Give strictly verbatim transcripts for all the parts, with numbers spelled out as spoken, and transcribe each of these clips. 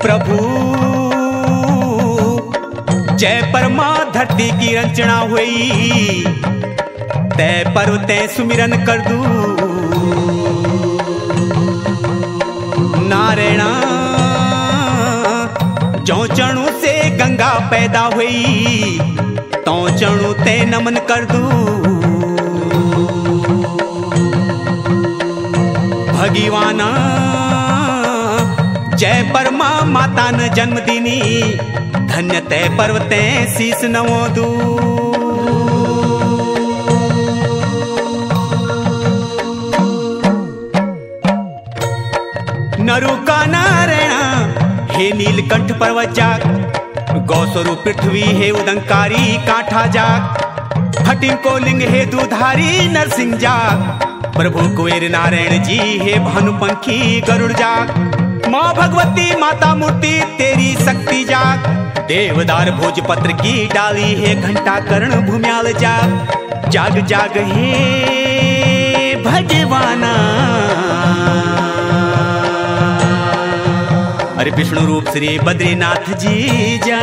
प्रभु जय परमा धरती की रचना हुई, तय पर्वते सुमिरन कर दू। नारायणा जो चणु से गंगा पैदा हुई, तो चणु ते नमन कर दू। भगवाना जय परमा माता न जन्म दीनी, धन्य तय पर्वते शीस नवो दू। नरु का नारायणा हे नीलकंठ पर्वत जाग, गौस्वरूप पृथ्वी हे उदंकारी कांठा जाग, फटिंग को लिंग हे दुधारी नरसिंह जाग, प्रभु कुबेर नारायण जी हे भानुपंखी गरुड़ जाग, माँ भगवती माता मूर्ति तेरी शक्ति जाग, देवदार भोजपत्र की डाली है घंटा कर्ण भूम्याल जाग। जाग जाग हे भगवाना, अरे विष्णु रूप श्री बद्रीनाथ जी जा।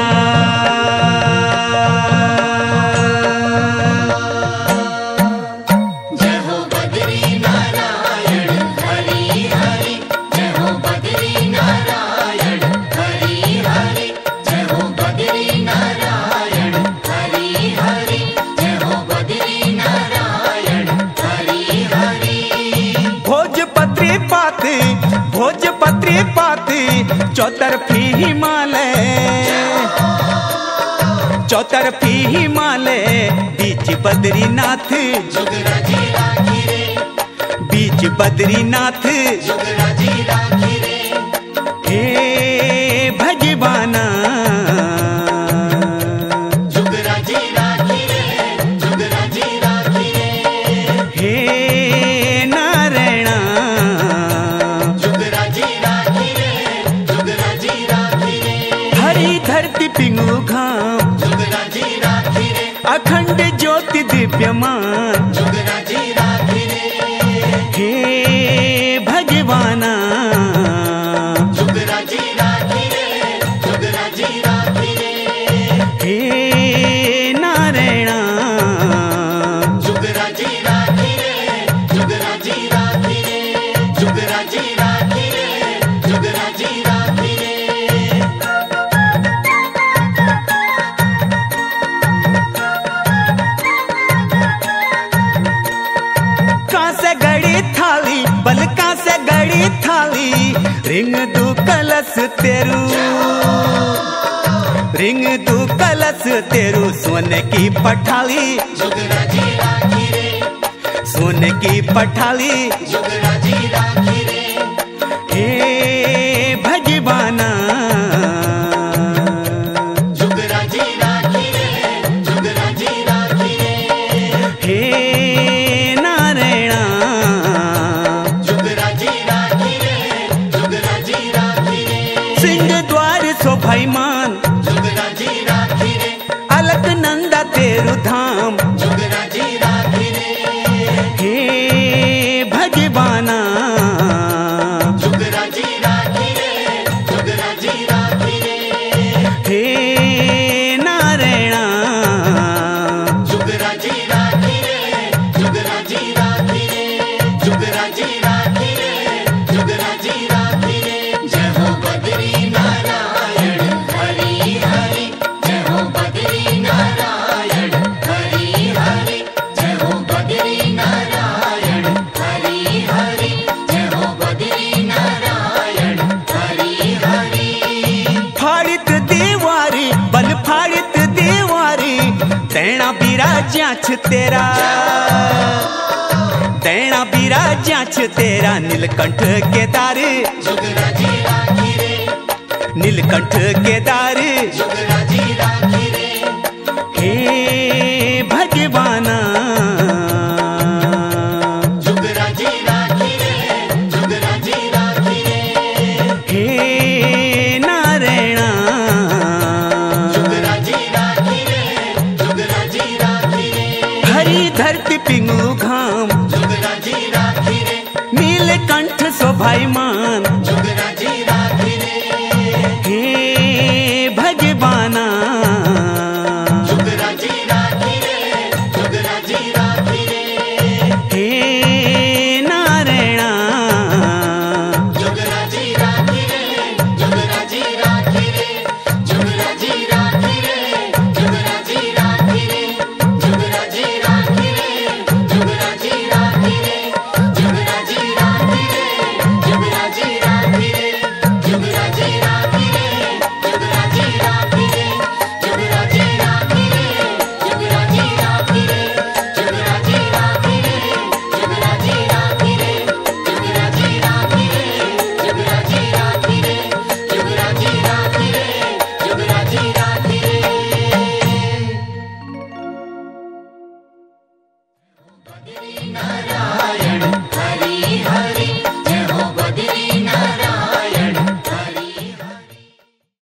भोजपत्री पाती चौतरफी हिमालय, चौतरफी हिमालय बीच बद्रीनाथ, बीच बद्रीनाथ हे भगवाना। पिंगु घाम अखंड ज्योति दिव्यमान, हे भगवाना हे नारायणा। बलका से गड़ी थाली रिंग दू कलश तेरू, रिंग दू कलश तेरू सोने की पठाली, सोने की पठाली हे भगवाना। भाईमान अलकनंदा तेरु धाम, हे भगवाना हे नारायणा। दैना बिराजाछ तेरा, दैना बिराजाछ तेरा नीलकंठ केदार, नीलकंठ केदार हे भगवाना। हे नारायणा धरती पिंगु घाम नीलकंठ शोभायमान, हे नारायण